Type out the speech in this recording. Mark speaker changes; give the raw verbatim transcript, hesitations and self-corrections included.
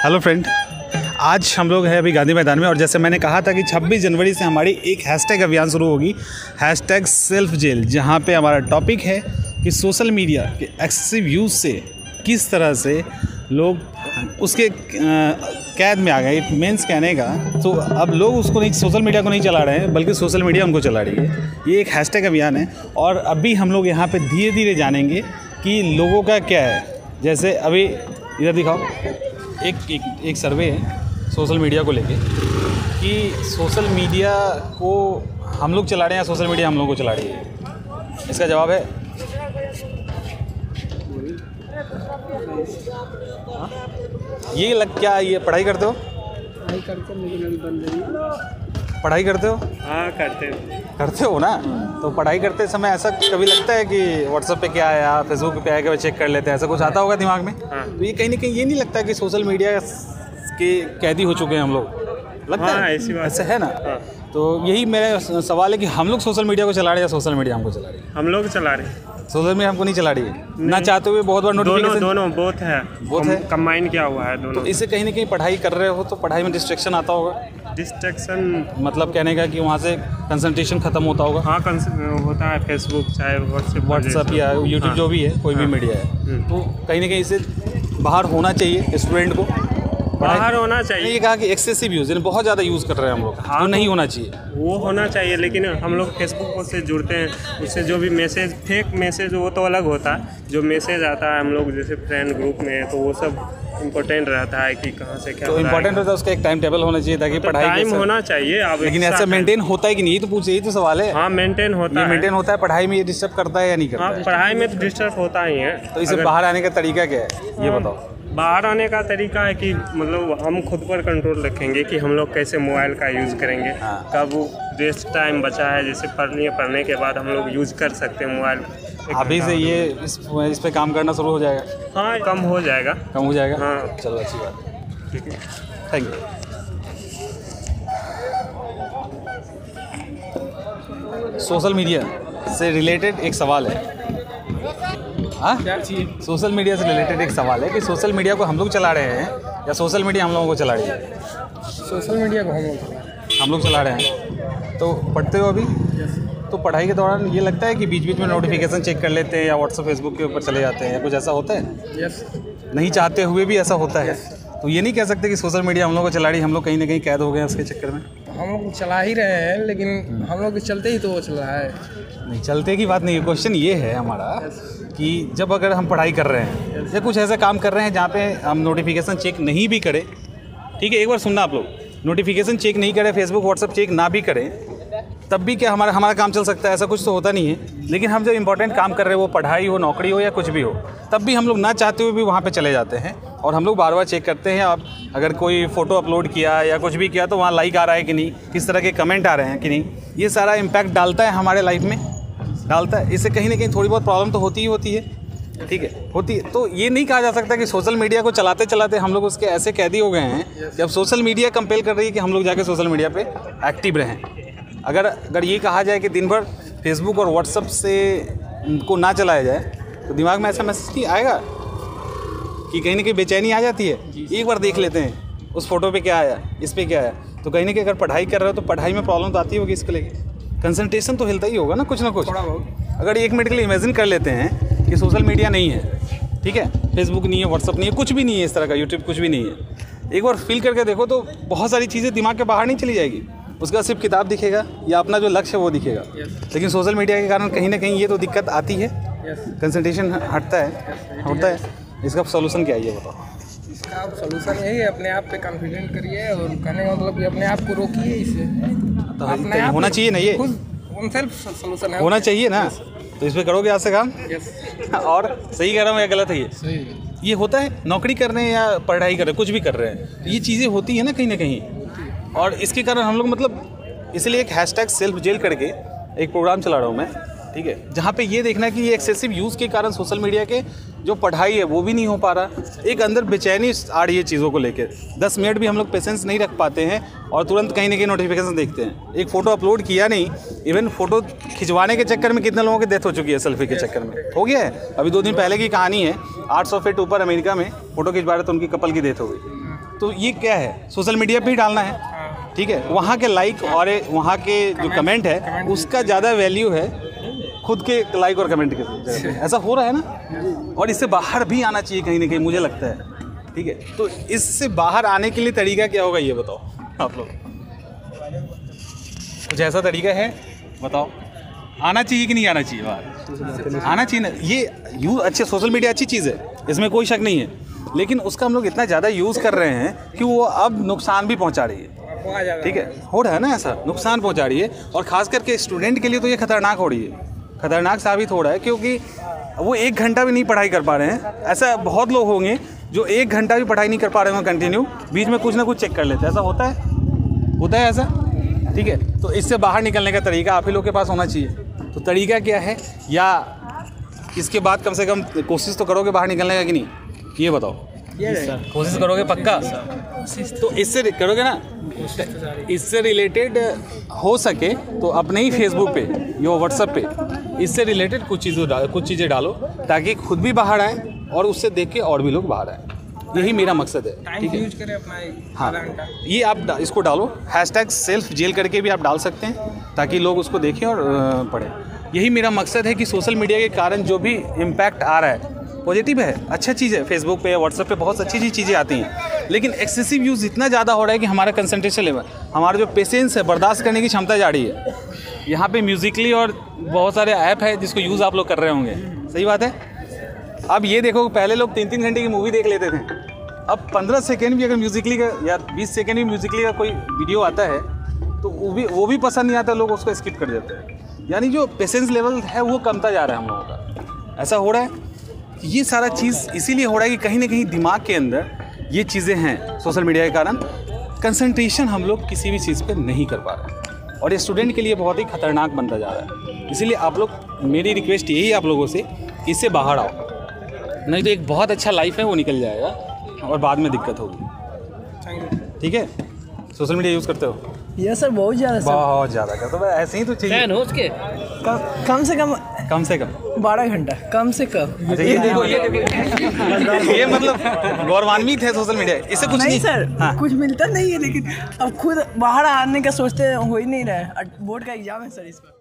Speaker 1: Hello friend, आज हम लोग हैं अभी गांधी मैदान में और जैसे मैंने कहा था कि छब्बीस जनवरी से हमारी एक हैशटैग अभियान शुरू होगी, हैशटैग सेल्फ जेल, जहां पे हमारा टॉपिक है कि सोशल मीडिया के एक्सेसिव यूज़ से किस तरह से लोग उसके कैद में आ गए। इट मीन्स कहने का तो अब लोग उसको नहीं, सोशल मीडिया को नहीं चला रहे हैं बल्कि सोशल मीडिया उनको चला रही है। ये एक हैशटैग अभियान है और अभी हम लोग यहाँ पे धीरे धीरे जानेंगे कि लोगों का क्या है। जैसे अभी इधर दिखाओ, एक एक, एक सर्वे है सोशल मीडिया को लेके कि सोशल मीडिया को हम लोग चला रहे हैं या सोशल मीडिया हम लोगों को चला रही है। इसका जवाब है हाँ? ये लग क्या ये पढ़ाई करते हो?
Speaker 2: पढ़ाई करते हो लेकिन अभी बंद नहीं।
Speaker 1: पढ़ाई करते हो?
Speaker 2: हाँ करते हो।
Speaker 1: करते हो ना। तो पढ़ाई करते समय ऐसा कभी लगता है कि व्हाट्सएप पे क्या आया, फेसबुक पे आया, चेक कर लेते हैं, ऐसा कुछ आता होगा दिमाग में?
Speaker 2: हाँ।
Speaker 1: तो ये कहीं ना कहीं ये नहीं लगता कि सोशल मीडिया के कैदी हो चुके हैं हम लोग? लगता
Speaker 2: हाँ,
Speaker 1: है
Speaker 2: ऐसी बात
Speaker 1: ऐसा है ना।
Speaker 2: हाँ।
Speaker 1: तो यही मेरा सवाल है कि हम लोग सोशल मीडिया को चला रहे हैं या सोशल मीडिया हमको चला रही है?
Speaker 2: हम लोग चला रहे हैं।
Speaker 1: सोशल मीडिया हमको नहीं चला रही है, ना चाहते हुए बहुत बार
Speaker 2: दोनों
Speaker 1: नोटिफिकेशन।
Speaker 2: दोनों बोथ है,
Speaker 1: बोथ है,
Speaker 2: कंबाइन किया हुआ है दोनों।
Speaker 1: तो इससे कहीं ना कहीं पढ़ाई कर रहे हो तो पढ़ाई में डिस्ट्रैक्शन आता होगा।
Speaker 2: डिस्ट्रैक्शन
Speaker 1: मतलब कहने का कि वहाँ से कंसंट्रेशन खत्म होता होगा।
Speaker 2: हाँ होता है, फेसबुक चाहे व्हाट्सएप
Speaker 1: व्हाट्सएप या यूट्यूब
Speaker 2: हाँ।
Speaker 1: जो भी है, कोई भी मीडिया है, तो कहीं ना कहीं इससे बाहर होना चाहिए स्टूडेंट को।
Speaker 2: बाहर होना चाहिए।
Speaker 1: ये कहा कि एक्सेसिव यूज़, यानी बहुत ज़्यादा यूज़ कर रहे हैं हम लोग,
Speaker 2: हाँ,
Speaker 1: तो नहीं होना चाहिए।
Speaker 2: वो होना चाहिए, लेकिन हम लोग फेसबुक से जुड़ते हैं, उससे जो भी मैसेज, फेक मैसेज, वो तो अलग होता है। जो मैसेज आता है हम लोग जैसे फ्रेंड ग्रुप में, तो वो सब इम्पोर्टेंट रहता है कि कहाँ से क्या
Speaker 1: तो इम्पोर्टेंट होता है, उसका एक टाइम टेबल होना चाहिए ताकि
Speaker 2: तो
Speaker 1: पढ़ाई
Speaker 2: टाइम होना चाहिए। अब
Speaker 1: लेकिन ऐसा मेंटेन होता है कि नहीं, ये तो पूछे, यही तो सवाल है।
Speaker 2: हाँ मेंटेन होता है।
Speaker 1: मेंटेन होता है, पढ़ाई में ये डिस्टर्ब करता है या नहीं करता
Speaker 2: हाँ
Speaker 1: है?
Speaker 2: पढ़ाई में तो डिस्टर्ब होता ही है।
Speaker 1: तो इसे बाहर आने का तरीका क्या है ये बताओ?
Speaker 2: बाहर आने का तरीका है कि मतलब हम खुद पर कंट्रोल रखेंगे कि हम लोग कैसे मोबाइल का यूज़ करेंगे।
Speaker 1: हाँ।
Speaker 2: कब रेस्ट टाइम बचा है, जैसे पढ़ने पढ़ने के बाद हम लोग यूज़ कर सकते हैं मोबाइल।
Speaker 1: अभी से ये इस इस पे काम करना शुरू हो जाएगा?
Speaker 2: हाँ कम हो जाएगा।
Speaker 1: कम हो जाएगा।
Speaker 2: हाँ
Speaker 1: चलो अच्छी बात है,
Speaker 2: ठीक है,
Speaker 1: थैंक यू। सोशल मीडिया से रिलेटेड एक सवाल है। हाँ,
Speaker 2: क्या चाहिए?
Speaker 1: सोशल मीडिया से रिलेटेड एक सवाल है कि सोशल मीडिया को हम लोग चला रहे हैं या सोशल मीडिया हम लोगों को चला रही है?
Speaker 2: सोशल मीडिया को हम लोग
Speaker 1: हम लोग चला रहे हैं। तो पढ़ते हो अभी? तो पढ़ाई के दौरान ये लगता है कि बीच बीच में नोटिफिकेशन चेक कर लेते हैं या व्हाट्सएप फेसबुक के ऊपर चले जाते हैं, या कुछ ऐसा होता है?
Speaker 2: यस।
Speaker 1: नहीं चाहते हुए भी ऐसा होता है। तो ये नहीं कह सकते कि सोशल मीडिया हम लोग को चला रही, हम लोग कहीं ना कहीं कैद हो गए हैं उसके चक्कर में।
Speaker 3: हम लोग चला ही रहे हैं, लेकिन हम लोग चलते ही तो वो चल रहा है।
Speaker 1: नहीं, चलते की बात नहीं है। क्वेश्चन ये है हमारा कि जब अगर हम पढ़ाई कर रहे हैं या कुछ ऐसा काम कर रहे हैं जहाँ पे हम नोटिफिकेशन चेक नहीं भी करें, ठीक है, एक बार सुनना आप लोग, नोटिफिकेशन चेक नहीं करें, फेसबुक व्हाट्सएप चेक ना भी करें, तब भी क्या हमारा हमारा काम चल सकता है? ऐसा कुछ तो होता नहीं है। लेकिन हम जब इंपॉर्टेंट काम कर रहे हो, वो पढ़ाई हो, नौकरी हो या कुछ भी हो, तब भी हम लोग ना चाहते हुए भी वहाँ पे चले जाते हैं और हम लोग बार बार चेक करते हैं। अब अगर कोई फ़ोटो अपलोड किया या कुछ भी किया तो वहाँ लाइक आ रहा है कि नहीं, किस तरह के कमेंट आ रहे हैं कि नहीं, ये सारा इम्पैक्ट डालता है हमारे लाइफ में, डालता है। इससे कहीं ना कहीं थोड़ी बहुत प्रॉब्लम तो होती ही होती है, ठीक है, होती है। तो ये नहीं कहा जा सकता कि सोशल मीडिया को चलाते चलाते हम लोग उसके ऐसे कैदी हो गए हैं कि अब सोशल मीडिया कंपेल कर रही है कि हम लोग जाके सोशल मीडिया पे एक्टिव रहें। अगर अगर ये कहा जाए कि दिन भर फेसबुक और व्हाट्सएप से को ना चलाया जाए तो दिमाग में ऐसा मैसेज नहीं आएगा कि कहीं ना कहीं बेचैनी आ जाती है। एक बार देख लेते हैं उस फोटो पे क्या आया, इस पे क्या आया, तो कहीं ना कहीं अगर पढ़ाई कर रहे हो तो पढ़ाई में प्रॉब्लम तो आती होगी। इसके लेके कंसंट्रेशन तो हिलता ही होगा ना कुछ ना कुछ। अगर एक मिनट के लिए इमेजिन कर लेते हैं कि सोशल मीडिया नहीं है, ठीक है, फेसबुक नहीं है, व्हाट्सअप नहीं है, कुछ भी नहीं है इस तरह का, यूट्यूब कुछ भी नहीं है, एक बार फील करके देखो तो बहुत सारी चीज़ें दिमाग के बाहर नहीं चली जाएगी। उसका सिर्फ किताब दिखेगा या अपना जो लक्ष्य है वो दिखेगा। लेकिन सोशल मीडिया के कारण कहीं ना कहीं ये तो दिक्कत आती है, कंसंट्रेशन हटता है, होता है। इसका सोल्यूशन क्या है ये बताओ?
Speaker 3: इसका सोल्यूशन यही है, अपने आप पे कॉन्फिडेंट करिए और कहने का मतलब कि अपने आप को रोकिए इससे।
Speaker 1: तो अपने आप होना चाहिए ना, ये
Speaker 3: खुद सेल्फ सोल्यूशन है,
Speaker 1: होना चाहिए ना। तो इस पर करोगे आज से काम? और सही कह रहा हूँ या गलत है ये?
Speaker 3: सही।
Speaker 1: ये होता है नौकरी कर रहे हैं या पढ़ाई कर रहे हैं, कुछ भी कर रहे हैं, ये चीज़ें होती हैं ना कहीं ना कहीं। और इसके कारण हम लोग मतलब इसलिए एक हैशटैग सेल्फ जेल करके एक प्रोग्राम चला रहा हूँ मैं, ठीक है, जहाँ पे ये देखना है कि ये एक्सेसिव यूज़ के कारण सोशल मीडिया के जो पढ़ाई है वो भी नहीं हो पा रहा। एक अंदर बेचैनी आ रही है चीज़ों को लेकर। दस मिनट भी हम लोग पेशेंस नहीं रख पाते हैं और तुरंत कहीं ना कहीं नोटिफिकेशन देखते हैं। एक फ़ोटो अपलोड किया नहीं, इवन फ़ोटो खिंचवाने के चक्कर में कितने लोगों की डेथ हो चुकी है, सेल्फी के चक्कर में हो गया है। अभी दो दिन पहले की कहानी है, आठ सौ फीट ऊपर अमेरिका में फ़ोटो खिंचवा रहे तो उनकी कपल की डेथ हो गई। तो ये क्या है, सोशल मीडिया पे ही डालना है, ठीक है। वहाँ के लाइक और वहाँ के जो कमेंट है उसका ज़्यादा वैल्यू है खुद के लाइक और कमेंट के। ऐसा हो रहा है ना, और इससे बाहर भी आना चाहिए कहीं ना कहीं, मुझे लगता है, ठीक है। तो इससे बाहर आने के लिए तरीका क्या होगा ये बताओ आप लोग, कुछ ऐसा तरीका है बताओ, आना चाहिए कि नहीं आना चाहिए बाहर? आना चाहिए ना। ये यूज अच्छे, सोशल मीडिया अच्छी चीज़ है, इसमें कोई शक नहीं है, लेकिन उसका हम लोग इतना ज़्यादा यूज़ कर रहे हैं कि वो अब नुकसान भी पहुंचा रही है, ठीक है। हो रहा है ना ऐसा, नुकसान पहुंचा रही है, और ख़ास करके स्टूडेंट के लिए तो ये खतरनाक हो रही है, खतरनाक साबित हो रहा है, क्योंकि वो एक घंटा भी नहीं पढ़ाई कर पा रहे हैं। ऐसा बहुत लोग होंगे जो एक घंटा भी पढ़ाई नहीं कर पा रहे होंगे कंटिन्यू, बीच में कुछ ना कुछ चेक कर लेते हैं। ऐसा होता है, होता है ऐसा, ठीक है। तो इससे बाहर निकलने का तरीका आप ही लोग के पास होना चाहिए। तो तरीका क्या है, या इसके बाद कम से कम कोशिश तो करोगे बाहर निकलने का कि नहीं, ये बताओ। कोशिश करोगे पक्का? तो इससे करोगे ना, इससे रिलेटेड हो सके तो अपने ही फेसबुक पे या व्हाट्सएप पे इससे रिलेटेड कुछ चीज़ें डालो, कुछ चीज़ें डालो, ताकि खुद भी बाहर आए और उससे देख के और भी लोग बाहर आए। यही मेरा मकसद है, ठीक है।
Speaker 3: यूज करें अपना
Speaker 1: हाँ, ये आप डा, इसको डालो, हैशटैग सेल्फ जेल करके भी आप डाल सकते हैं, ताकि लोग उसको देखें और पढ़ें। यही मेरा मकसद है कि सोशल मीडिया के कारण जो भी इम्पैक्ट आ रहा है पॉजिटिव है, अच्छा चीज़ है। फेसबुक पे, व्हाट्सएप पे बहुत अच्छी अच्छी चीज़ें आती हैं, लेकिन एक्सेसिव यूज़ इतना ज़्यादा हो रहा है कि हमारा कंसंट्रेशन लेवल, हमारा जो पेशेंस है, बर्दाश्त करने की क्षमता जा रही है। यहाँ पे म्यूजिकली और बहुत सारे ऐप है जिसको यूज़ आप लोग कर रहे होंगे, सही बात है। अब ये देखो, पहले लोग तीन तीन घंटे की मूवी देख लेते थे, अब पंद्रह सेकेंड भी अगर म्यूजिकली का या बीस सेकेंड भी म्यूजिकली का कोई वीडियो आता है तो वो भी वो भी पसंद नहीं आता, लोग उसको स्किप कर देते हैं। यानी जो पेशेंस लेवल है वो कमता जा रहा है हम लोगों का। ऐसा हो रहा है, ये सारा चीज़ इसीलिए हो रहा है कि कहीं ना कहीं दिमाग के अंदर ये चीज़ें हैं, सोशल मीडिया के कारण कंसंट्रेशन हम लोग किसी भी चीज़ पे नहीं कर पा रहे, और ये स्टूडेंट के लिए बहुत ही खतरनाक बनता जा रहा है। इसीलिए आप लोग, मेरी रिक्वेस्ट यही है आप लोगों से, इससे बाहर आओ, नहीं तो एक बहुत अच्छा लाइफ है वो निकल जाएगा और बाद में दिक्कत होगी, ठीक है। सोशल मीडिया यूज़ करते हो?
Speaker 4: ये सर बहुत ज़्यादा,
Speaker 1: बहुत ज़्यादा करते हो, ऐसे ही तो चाहिए।
Speaker 4: हो उसके कम, कम से कम
Speaker 1: कम से कम
Speaker 4: बारह घंटा कम से कम।
Speaker 1: अच्छा, ये देखो, ये देखो, ये मतलब गौरवान्वित है सोशल मीडिया, इससे कुछ
Speaker 4: नहीं,
Speaker 1: नहीं
Speaker 4: सर।
Speaker 1: हाँ।
Speaker 4: कुछ मिलता नहीं है, लेकिन अब खुद बाहर आने का सोचते हो ही नहीं रहे। बोर्ड का एग्जाम है सर, इस पर